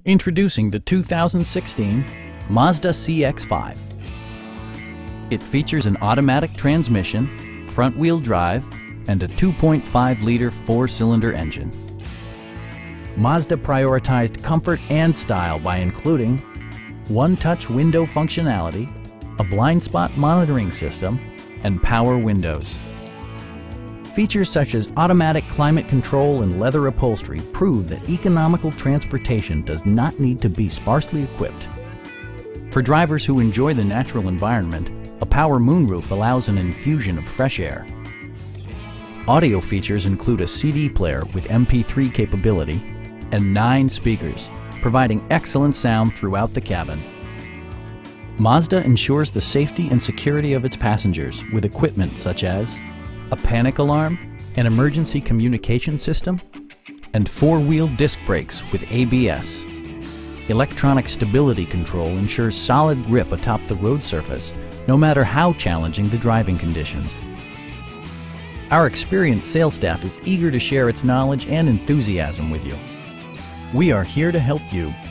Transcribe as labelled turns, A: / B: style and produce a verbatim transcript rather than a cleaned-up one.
A: Introducing the two thousand sixteen Mazda C X five. It features an automatic transmission, front-wheel drive, and a two point five liter four-cylinder engine. Mazda prioritized comfort and style by including one-touch window functionality, a blind spot monitoring system, and power windows. Features such as automatic climate control and leather upholstery prove that economical transportation does not need to be sparsely equipped. For drivers who enjoy the natural environment, a power moonroof allows an infusion of fresh air. Audio features include a C D player with M P three capability and nine speakers, providing excellent sound throughout the cabin. Mazda ensures the safety and security of its passengers with equipment such as a panic alarm, an emergency communication system, and four-wheel disc brakes with A B S. Electronic stability control ensures solid grip atop the road surface, no matter how challenging the driving conditions. Our experienced sales staff is eager to share its knowledge and enthusiasm with you. We are here to help you